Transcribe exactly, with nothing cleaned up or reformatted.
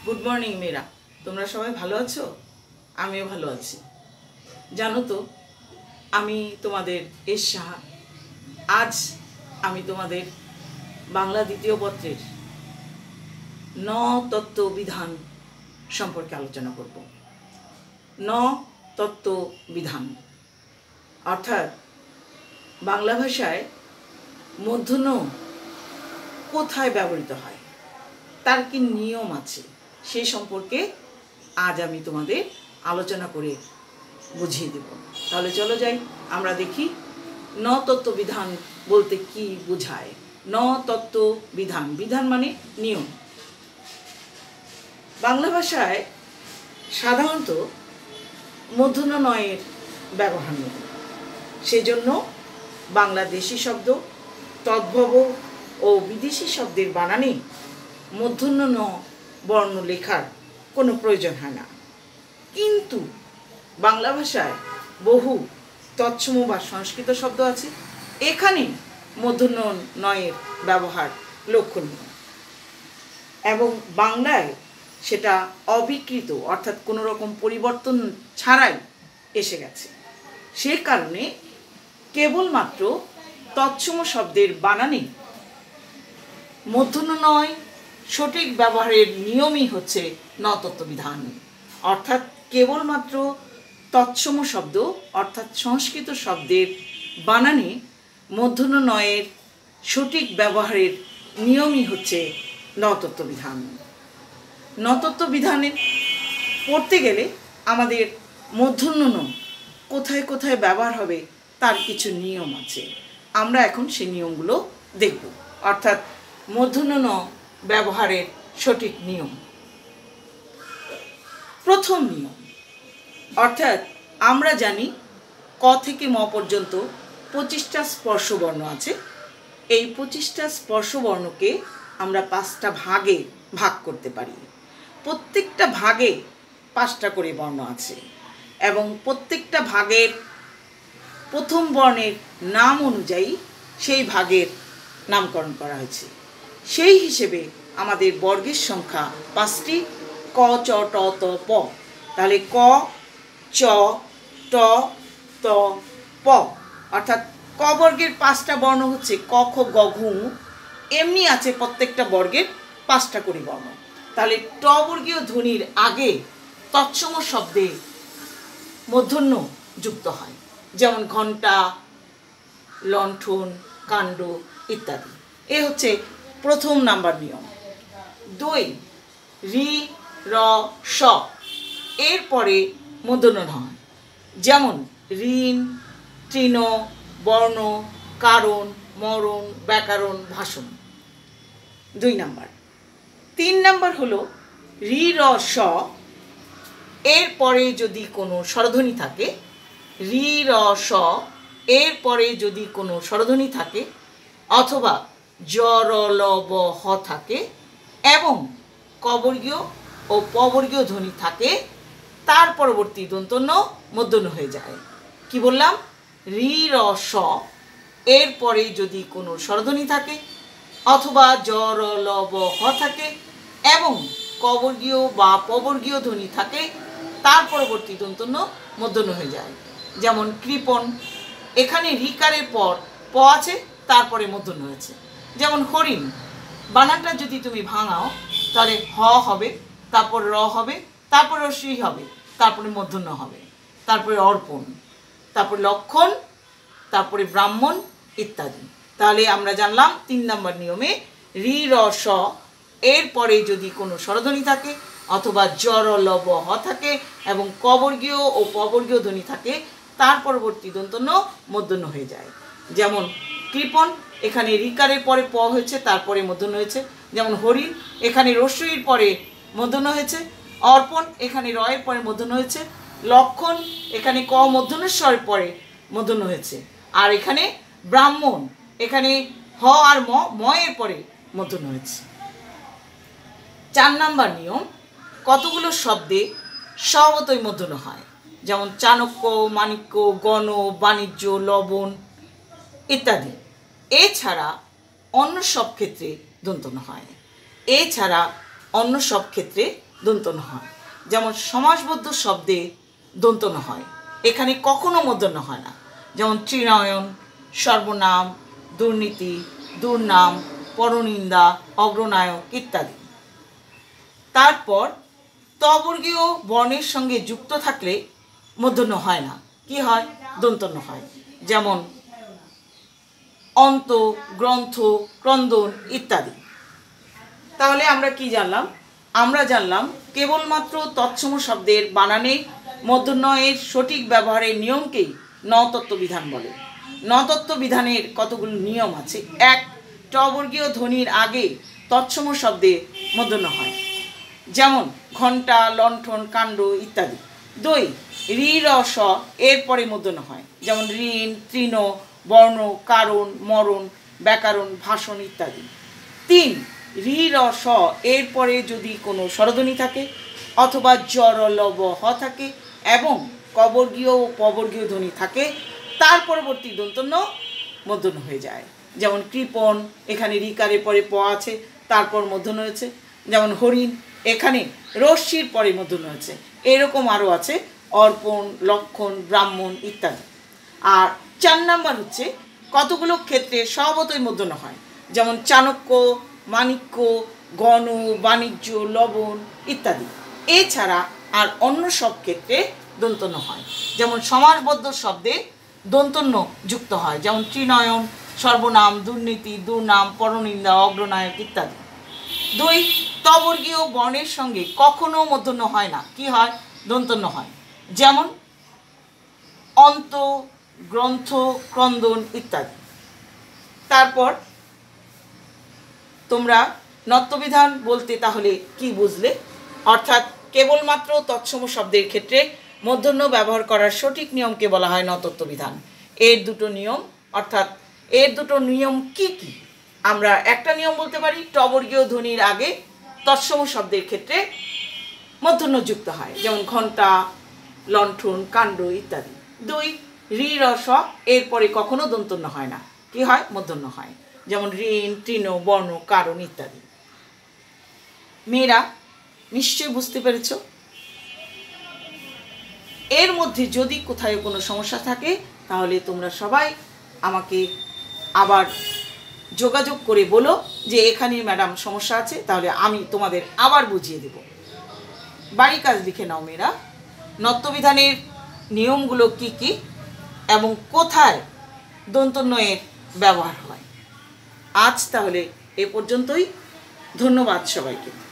Good morning मेरा তোমরা সবাই ভালো আছো? আমিও ভালো আছি। জানো তো আমি তোমাদের এস সাহা। আজ আমি তোমাদের বাংলা দ্বিতীয় পত্রের ন তত্ত্ব বিধান সম্পর্কে আলোচনা করব। ন তত্ত্ব বিধান অর্থাৎ বাংলা ভাষায় মূর্ধন্য কোথায় ব্যবহৃত হয়, তার কি নিয়ম আছে সেই সম্পর্কে আজ আমি তোমাদের আলোচনা করে বুঝিয়ে দেব। তাহলে চলো যাই, আমরা দেখি ন তত্ত্ব বিধান বলতে কি বোঝায়। ন তত্ত্ব বিধান, বিধান মানে নিয়ম। বাংলা ভাষায় সাধারণত মূর্ধন্য নয়ের ব্যবহার নেই, সেজন্য বাংলাদেশি শব্দ, তদ্ভব ও বিদেশি শব্দের বানানে মূর্ধন্য ন বর্ণ লেখার কোনো প্রয়োজন হয় না। কিন্তু বাংলা ভাষায় বহু তৎসম বা সংস্কৃত শব্দ আছে, এখানে মূর্ধন্য নয়ের ব্যবহার লক্ষণীয় এবং বাংলায় সেটা অবিকৃত অর্থাৎ কোনো রকম পরিবর্তন ছাড়াই এসে গেছে। সে কারণে কেবলমাত্র তৎসম শব্দের বানানে মূর্ধন্য নয় সঠিক ব্যবহারের নিয়মই হচ্ছে ন তত্ত্ব বিধান। অর্থাৎ কেবলমাত্র তৎসম শব্দ অর্থাৎ সংস্কৃত শব্দের বানানে মূর্ধন্য নয়ের সঠিক ব্যবহারের নিয়মই হচ্ছে ন তত্ত্ব বিধান। ন তত্ত্ব বিধানে পড়তে গেলে আমাদের মূর্ধন্য ন কোথায় কোথায় ব্যবহার হবে তার কিছু নিয়ম আছে। আমরা এখন সেই নিয়মগুলো দেখব, অর্থাৎ মূর্ধন্য ন ব্যবহারের সঠিক নিয়ম। প্রথম নিয়ম অর্থাৎ আমরা জানি ক থেকে ম পর্যন্ত পঁচিশটা স্পর্শবর্ণ আছে। এই পঁচিশটা স্পর্শবর্ণকে আমরা পাঁচটা ভাগে ভাগ করতে পারি। প্রত্যেকটা ভাগে পাঁচটা করে বর্ণ আছে এবং প্রত্যেকটা ভাগের প্রথম বর্ণের নাম অনুযায়ী সেই ভাগের নামকরণ করা হয়েছে। সেই হিসেবে আমাদের বর্গের সংখ্যা পাঁচটি, ক চ ট ত প। তাহলে ক চ ট ত প অর্থাৎ ক বর্গের পাঁচটা বর্ণ হচ্ছে ক খ গ ঘ ঙ। এমনি আছে প্রত্যেকটা বর্গের পাঁচটা করে বর্ণ। তাহলে ট বর্গীয় ধ্বনির আগে তৎসম শব্দে মূর্ধন্য যুক্ত হয়, যেমন ঘণ্টা, লণ্ঠন, কাণ্ড ইত্যাদি। এ হচ্ছে প্রথম নাম্বার নিয়ম। দুই, রি র স এরপরে মূর্ধন্য হয়, যেমন ঋণ, তৃণ, বর্ণ, কারণ, মরণ, ব্যাকরণ, ভাষণ। দুই নাম্বার। তিন নাম্বার হলো রি র স এরপরে যদি কোনো স্বরধ্বনি থাকে, রি র স এরপরে যদি কোনো স্বরধ্বনি থাকে অথবা জ র ল ব হ থাকে এবং কবর্গীয় ও পবর্গীয় ধ্বনি থাকে, তার পরবর্তী দন্তন্য মূর্ধন্য হয়ে যায়। কি বললাম? রি র স এরপরে যদি কোনো স্বরধ্বনি থাকে অথবা জ র ল ব হ থাকে এবং কবর্গীয় বা পবর্গীয় ধ্বনি থাকে, তার পরবর্তী দন্তন্য মূর্ধন্য হয়ে যায়। যেমন কৃপণ, এখানে রিকারের পর প আছে, তারপরে মূর্ধন্য হয়েছে। যেমন হরিণ, বানানটা যদি তুমি ভাঙাও তাহলে হ হবে, তারপর র হবে, তারপর রস্যই হবে, তারপরে মূর্ধন্য হবে, তারপরে অর্পণ, তারপরে লক্ষণ, তারপরে ব্রাহ্মণ ইত্যাদি। তাহলে আমরা জানলাম তিন নম্বর নিয়মে রি র স এরপরে যদি কোনো স্বরধ্বনি থাকে অথবা জ র ল ব হ থাকে এবং কবর্গীয় ও পবর্গীয় ধ্বনি থাকে, তার পরবর্তী দন্তন্য মূর্ধন্য হয়ে যায়। যেমন কৃপণ, এখানে রিকারের পরে প হয়েছে, তারপরে মূর্ধন্য হয়েছে। যেমন হরিণ, এখানে রস্যইর পরে মূর্ধন্য হয়েছে। অর্পণ, এখানে র এর পরে মূর্ধন্য হয়েছে। লক্ষণ, এখানে ক মূর্ধন্যস্বরের পরে মূর্ধন্য হয়েছে। আর এখানে ব্রাহ্মণ, এখানে হ আর ম ম এর পরে মূর্ধন্য হয়েছে। চার নাম্বার নিয়ম, কতগুলো শব্দে স্বভাবতই মূর্ধন্য হয়, যেমন চাণক্য, মাণিক্য, গণ, বাণিজ্য, লবণ ইত্যাদি। এছাড়া অন্য সব ক্ষেত্রে দন্তন্য হয়। এছাড়া অন্য সব ক্ষেত্রে দন্তন্য হয়। যেমন সমাসবদ্ধ শব্দে দন্তন্য হয়, এখানে কখনো মূর্ধন্য হয় না। যেমন ত্রিনয়ন, সর্বনাম, দুর্নীতি, দুর্নাম, পরনিন্দা, অগ্রনায়ক ইত্যাদি। তারপর তবর্গীয় বর্ণের সঙ্গে যুক্ত থাকলে মূর্ধন্য হয় না, কি হয়? দন্তন্য হয়। যেমন অন্ত, গ্রন্থ, ক্রন্দন ইত্যাদি। তাহলে আমরা কি জানলাম? আমরা জানলাম কেবলমাত্র তৎসম শব্দের বানানে মূর্ধন্যের সঠিক ব্যবহারের নিয়মকেই নতত্ত্ব বিধান বলে। নতত্ত্ব বিধানের কতগুলো নিয়ম আছে। এক, টবর্গীয় ধ্বনির আগে তৎসম শব্দে মূর্ধন্য হয়, যেমন ঘণ্টা, লণ্ঠন, কাণ্ড ইত্যাদি। দুই, রি র স এর পরে মূর্ধন্য হয়, যেমন ঋণ, তৃণ, বর্ণ, কারণ, মরণ, ব্যাকরণ, ভাষণ ইত্যাদি। তিন, রি র স এর পরে যদি কোনো স্বরধ্বনি থাকে অথবা জ র ল ব হ থাকে এবং কবর্গীয় ও পবর্গীয় ধ্বনি থাকে, তার পরবর্তী দন্তন্য মূর্ধন্য হয়ে যায়। যেমন কৃপণ, এখানে রিকারের পরে প আছে, তারপর মূর্ধন্য হয়েছে। যেমন হরিণ, এখানে রশ্মির পরে মূর্ধন্য হয়েছে। এরকম আরও আছে অর্পণ, লক্ষণ, ব্রাহ্মণ ইত্যাদি। আর চার নাম্বার হচ্ছে কতগুলো ক্ষেত্রে স্বভাবতই মূর্ধন্য হয়, যেমন চাণক্য, মাণিক্য, গণ, বাণিজ্য, লবণ ইত্যাদি। এছাড়া আর অন্য সব ক্ষেত্রে দন্তন্য হয়, যেমন সমাসবদ্ধ শব্দে দন্তন্য যুক্ত হয়, যেমন ত্রিনয়ন, সর্বনাম, দুর্নীতি, দুর্নাম, পরনিন্দা, অগ্রনায়ক ইত্যাদি। দুই, তবর্গীয় বর্ণের সঙ্গে কখনো মূর্ধন্য হয় না, কি হয়? দন্তন্য হয়, যেমন অন্ত, গ্রন্থ, ক্রন্দন ইত্যাদি। তারপর তোমরা নত্যবিধান বলতে তাহলে কি বুঝলে? অর্থাৎ কেবলমাত্র তৎসম শব্দের ক্ষেত্রে মূর্ধন্য ব্যবহার করার সঠিক নিয়মকে বলা হয় নতত্ত্ব বিধান। এর দুটো নিয়ম, অর্থাৎ এর দুটো নিয়ম কি কি? আমরা একটা নিয়ম বলতে পারি, টবর্গীয় ধ্বনির আগে তৎসম শব্দের ক্ষেত্রে মূর্ধন্য যুক্ত হয়, যেমন ঘণ্টা, লণ্ঠন, কাণ্ড ইত্যাদি। দুই, রি র স এর পরে কখনো দন্তন্য হয় না, কি হয়? মূর্ধন্য হয়, যেমন ঋণ, তৃণ, বর্ণ, কারণ ইত্যাদি। মেয়েরা নিশ্চয়ই বুঝতে পেরেছ। এর মধ্যে যদি কোথায় কোনো সমস্যা থাকে তাহলে তোমরা সবাই আমাকে আবার যোগাযোগ করে বলো যে এখানে ম্যাডাম সমস্যা আছে, তাহলে আমি তোমাদের আবার বুঝিয়ে দেব। বাড়ি কাজ লিখে নাও মেয়েরা, নত্যবিধানের নিয়মগুলো কি কি এবং কোথায় দন্তন্বয়ের ব্যবহার হয়। আজ তাহলে এ পর্যন্তই। ধন্যবাদ সবাইকে।